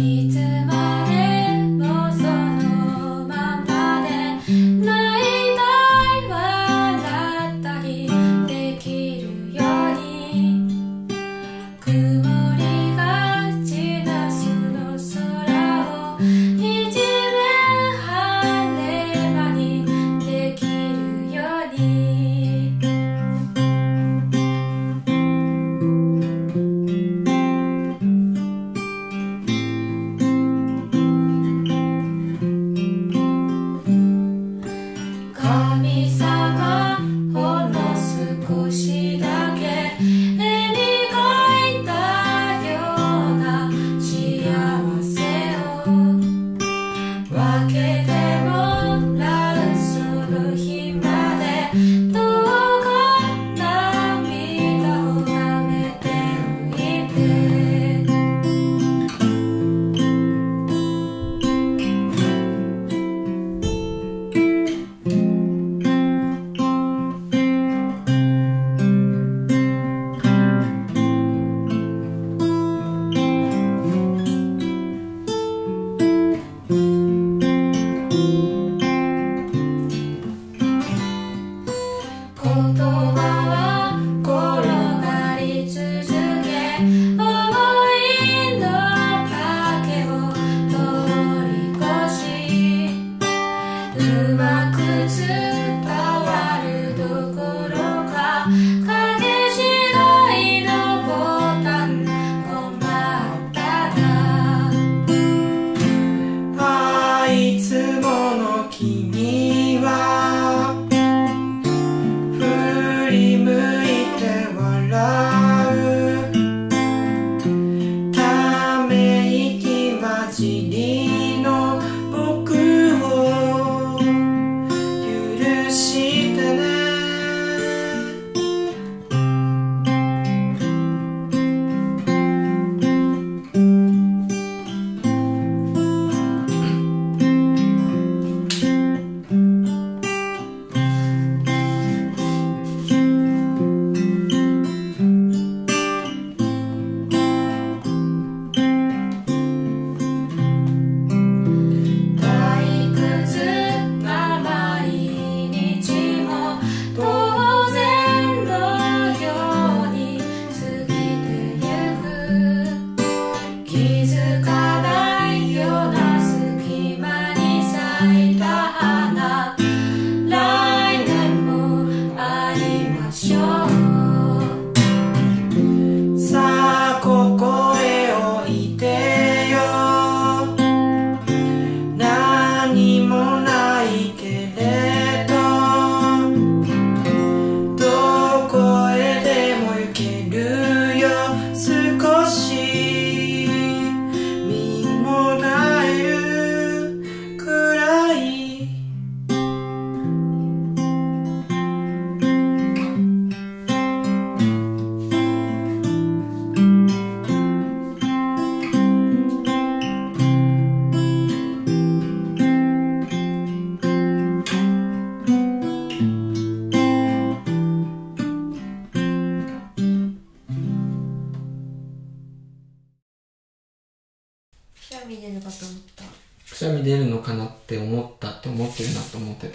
み出るかと思った。 くしゃみ出るのかなって思ったって思ってるなって思ってた。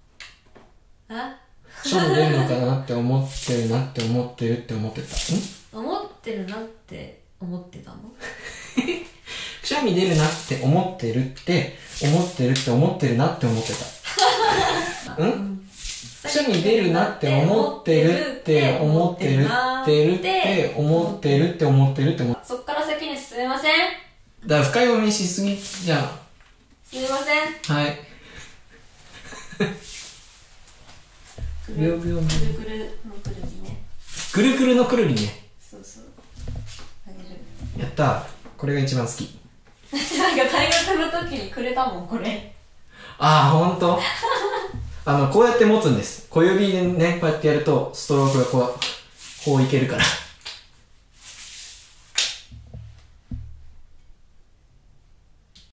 くしゃみ出るのかなって思ってるなって思ってるって思ってた。 思ってるなって思ってたのくしゃみ出るなって思ってるって思ってるって思ってるなって思ってた。くしゃみ出るなって思ってるって思ってるって思ってるって思ってるって思って、 そっから先に進めません。 だから深読みしすぎじゃん。 すみません。 はい。 くるくるのくるりね。 くるくるのくるりね。 そうそう。あげる。 やったー。これが一番好き。 なんか大学の時にくれたもん、これ。 ああ、ほんとこうやって持つんです。小指でね、こうやってやると、ストロークがこういけるから。